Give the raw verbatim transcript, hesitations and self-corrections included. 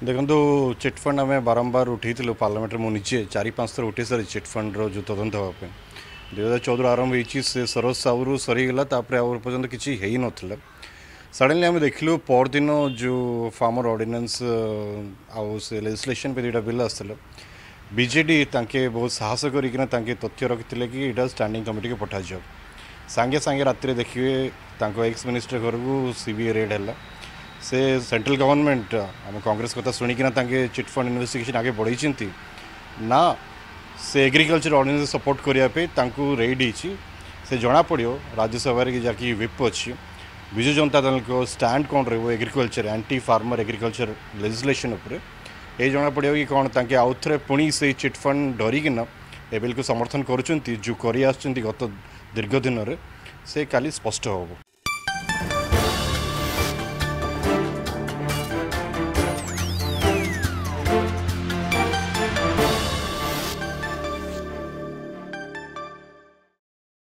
देखो चिटफंड आम बारंबार उठे पार्लियामेंट मुझे चार पाँच थर उठे सारी चिटफंड रो तदंत हाँपे दुई हजार चौदह आरंभ हो सरोज साहू सरीगला पर्यंत किसी है ना सडनली आम देखलु परदिन जो फार्मर ऑर्डिनेंस आउ से लेजिस्लेशन पे दुटा बिल आसला बीजेडी तांके बहुत साहस करके तथ्य रखी कि यहाँ स्टैंडिंग कमिटी को पठा जाओ सांगे सांगे राति देखिए एक्स मिनिस्टर घर को सीबीआई रेड है से सेंट्रल गवर्नमेंट आम कांग्रेस कथा शुणिकिना चिटफंड इन्वेस्टिगेशन आगे बढ़ई ना से एग्रीकल्चर ऑर्डिनेंस सपोर्ट करने रेड होती से जना पड़ो राज्यसभा कि जहाँकि व्हिप अच्छी विजु जनता दल को स्टैंड कौन रही agriculture anti farmer agriculture legislation उपर ये जना पड़ो कि कौन ताकि आउ थे पुणी से चिटफंड डरिकिना ए बिल को समर्थन कर जो कर गत दीर्घ दिन से काली स्पष्ट हो।